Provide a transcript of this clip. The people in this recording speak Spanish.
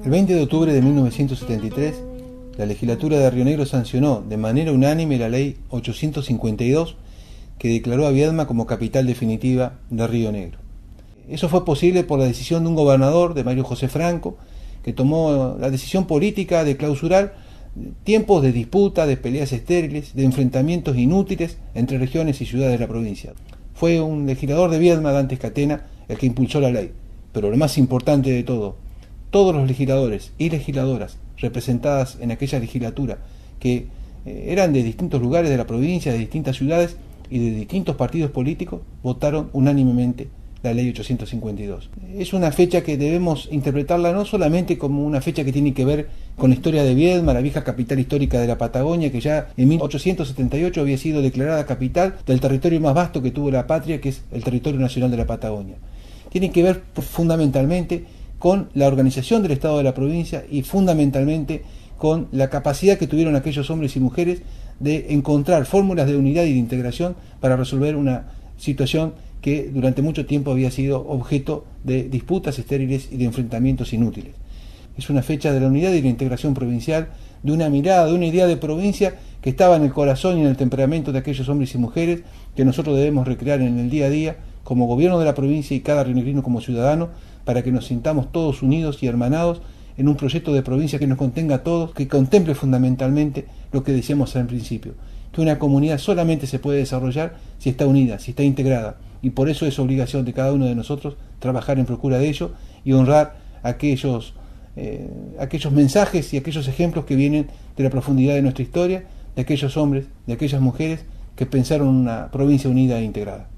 El 20 de octubre de 1973, la legislatura de Río Negro sancionó de manera unánime la ley 852 que declaró a Viedma como capital definitiva de Río Negro. Eso fue posible por la decisión de un gobernador, de Mario José Franco, que tomó la decisión política de clausurar tiempos de disputa, de peleas estériles, de enfrentamientos inútiles entre regiones y ciudades de la provincia. Fue un legislador de Viedma, Dante Catena, el que impulsó la ley. Pero lo más importante de todo, todos los legisladores y legisladoras representadas en aquella legislatura, que eran de distintos lugares de la provincia, de distintas ciudades y de distintos partidos políticos, votaron unánimemente la ley 852. Es una fecha que debemos interpretarla no solamente como una fecha que tiene que ver con la historia de Viedma, la vieja capital histórica de la Patagonia, que ya en 1878 había sido declarada capital del territorio más vasto que tuvo la patria, que es el territorio nacional de la Patagonia. Tiene que ver fundamentalmente con la organización del Estado de la provincia y fundamentalmente con la capacidad que tuvieron aquellos hombres y mujeres de encontrar fórmulas de unidad y de integración para resolver una situación que durante mucho tiempo había sido objeto de disputas estériles y de enfrentamientos inútiles. Es una fecha de la unidad y de la integración provincial, de una mirada, de una idea de provincia que estaba en el corazón y en el temperamento de aquellos hombres y mujeres que nosotros debemos recrear en el día a día como gobierno de la provincia y cada rionegrino como ciudadano, para que nos sintamos todos unidos y hermanados en un proyecto de provincia que nos contenga a todos, que contemple fundamentalmente lo que decíamos al principio, que una comunidad solamente se puede desarrollar si está unida, si está integrada, y por eso es obligación de cada uno de nosotros trabajar en procura de ello y honrar aquellos mensajes y aquellos ejemplos que vienen de la profundidad de nuestra historia, de aquellos hombres, de aquellas mujeres que pensaron una provincia unida e integrada.